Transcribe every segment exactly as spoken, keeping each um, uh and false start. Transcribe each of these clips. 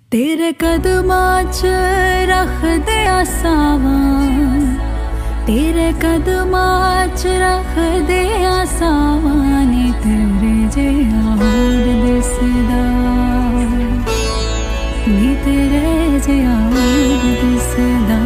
तेरे कदमां च रख दे आसावां, तेरे कदमां च रख दे आसावां नी तेरे जिहा होर दिसदा, नी तेरे जिहा होर दिसदा।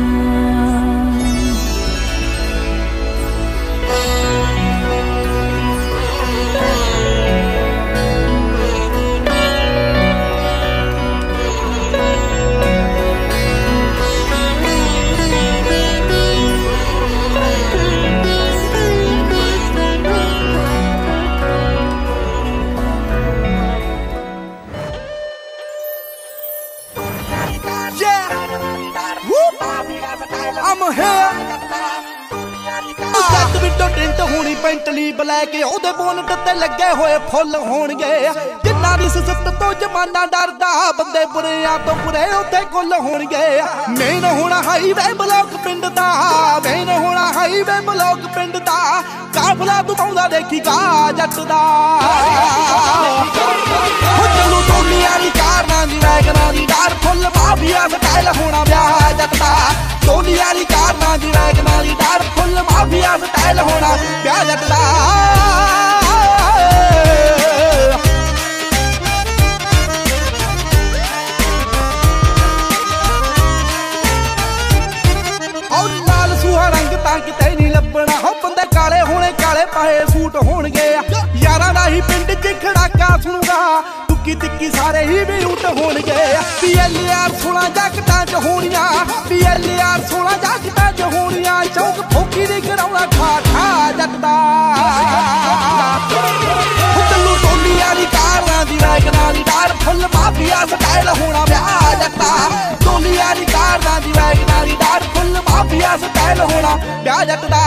I'm here ਜੱਟ ਵਿੱਚੋਂ ਟਿੰਟ ਹੋਣੀ ਪੈਂਟਲੀ ਬਲੈਕ ਉਹਦੇ ਬੋਨਟ ਤੇ ਲੱਗੇ ਹੋਏ ਫੁੱਲ ਹੋਣਗੇ। ਜਿੰਨਾ ਦੀ ਸਿਸਤ ਤੋਂ ਜਮਾਨਾ ਡਰਦਾ ਬੰਦੇ ਬੁਰਿਆਂ ਤੋਂ ਬੁਰੇ ਉੱਥੇ ਕੁੱਲ ਹੋਣਗੇ। ਮੇਨ ਹੋਣਾ ਹਾਈਵੇ ਬਲੌਕ ਪਿੰਡ ਦਾ, ਮੇਨ ਹੋਣਾ ਹਾਈਵੇ ਬਲੌਕ ਪਿੰਡ ਦਾ। ਕਾਫਲਾ ਤੂੰ ਪਾਉਂਦਾ ਦੇਖੀਗਾ ਜੱਟ ਦਾ। ਹੋ ਚੱਲੂ ਟੋਲੀ ਵਾਲੀ ਕਾਰਾਂ ਦੀ ਵੈਗਨਾਂ ਦੀ ਡਾਰ ਫੁੱਲ ਮਾਫੀਆ ਸਟਾਈਲ ਹੋਣਾ ਵਿਆਹ ਜੱਟ ਦਾ। ਟੋਲੀ ਵਾਲੀ ਕਾਰਾਂ ਦੀ ਵੈਗਨਾਂ ਦੀ ਡਾਰ ਫੁੱਲ ਮਾਫੀਆ ਸਟਾਈਲ ਹੋਣਾ ਵਿਆਹ ਜੱਟ ਦਾ। ਔਰ ਲਾਲ ਸੂਹਾ ਰੰਗ ਤਾਂ ਕਿਤੇ ਨਹੀਂ ਲੱਭਣਾ। ਹੋ ਬੰਦੇ ਕਾਲੇ ਹੋਣੇ ਕਾਲੇ ਪਾਏ ਸੂਟ ਹੋਣਗੇ। ਯਾਰਾਂ ਦਾ ਹੀ ਪਿੰਡ 'ਚ ਖੜਾਕਾ ਸੁਣੂਗਾ। ਟੁੱਕੀ ਤਿੱਕੀ ਸਾਰੇ ਹੀ ਵੀ ਉੱਟ ਹੋਣਗੇ। ਪੀ ਐਲ ਆਰ ਸੋਲਾਂ ਜੱਟਾਂ 'ਚ ਹੋਣੀਆਂ, ਪੀ ਐਲ ਆਰ ਸੋਲਾਂ ਜੱਟਾਂ 'ਚ ਹੋਣੀਆਂ। ਚੌਕ ਫੋਕੀ ਦੀ ਕਰਾਉਣਾ ਠਾ ਠਾ ਜੱਟ ਦਾ। ਚੱਲੂ ਟੋਲੀ ਵਾਲੀ ਕਾਰਾਂ ਦੀ ਵੈਗਨਾਂ ਦੀ ਡਾਰ ਫੁੱਲ ਮਾਫੀਆ ਸਟਾਈਲ ਹੋਣਾ ਵਿਆਹ ਜੱਟ ਦਾ। ਟੋਲੀ ਵਾਲੀ ਕਾਰਾਂ ਦੀ ਵੈਗਨਾਂ ਦੀ ਡਾਰ ਫੁੱਲ ਮਾਫੀਆ ਸਟਾਈਲ ਹੋਣਾ ਵਿਆਹ ਜੱਟ ਦਾ।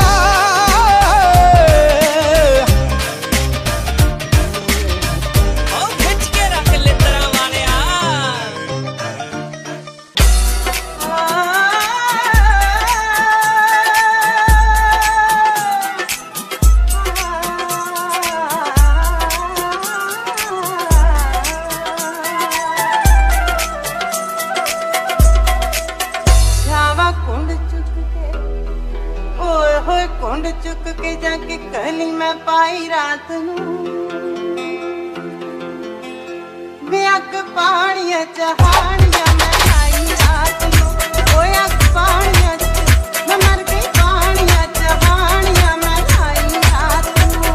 कुंड चुक के जाके कली मैं पाई रात नू अग पानिया चहानिया मैं आई रात नू। अग पानिया मैं मर गई पानिया चहानिया मैं आई रात नू।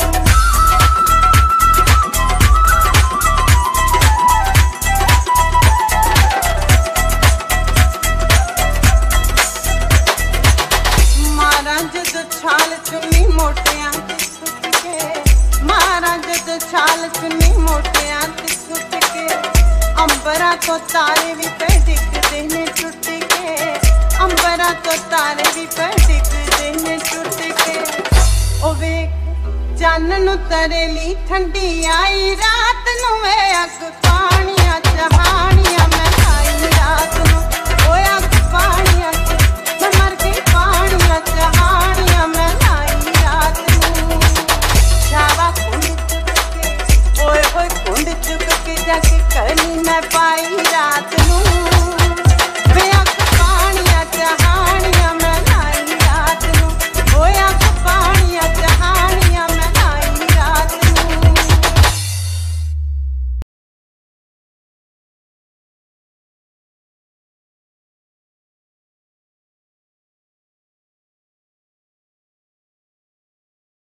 छाल चुन्नी मोटियां ते सुट के, मारा जद छाल चुन्नी मोटियां ते सुट के। अंबरा तो तारे भी पे डिगदे ने टुट के, अंबरा तो तारे भी पे डिगदे ने टुट के। ओ वेख चन्न नू तरेली ठंडी आई रात नू वे अग पानिया चहानिया मैं आई रात नू। ओ अग पानिया मैं मर गई पानिया चहानिया मैं आई रात नू। शावा कुंड चुक के ओए होए कुंड चुक के जाके कली मैं पाई रात